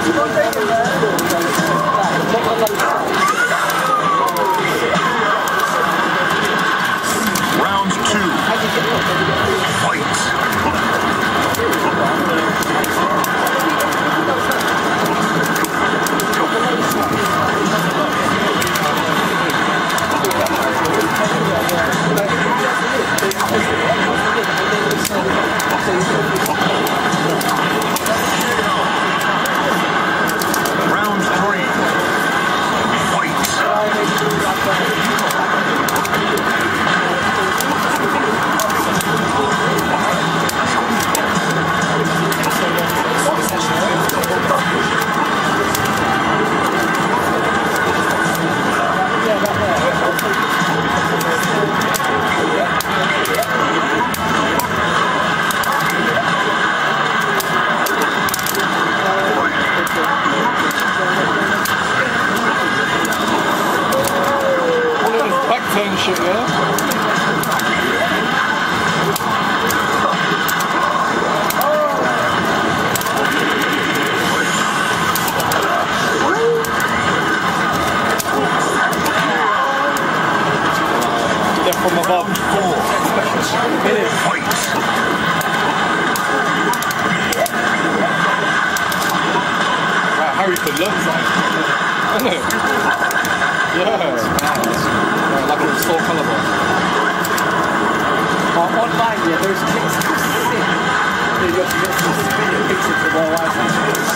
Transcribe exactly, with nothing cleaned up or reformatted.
Round two. Fight. Round three. Fight. Turn shit, yeah? They're from above. Wow, Harry could learn something, isn't it? Yeah. Like a Soul Calibur. Uh, online, yeah, there's clips to sit. You have to get some video pictures of all right.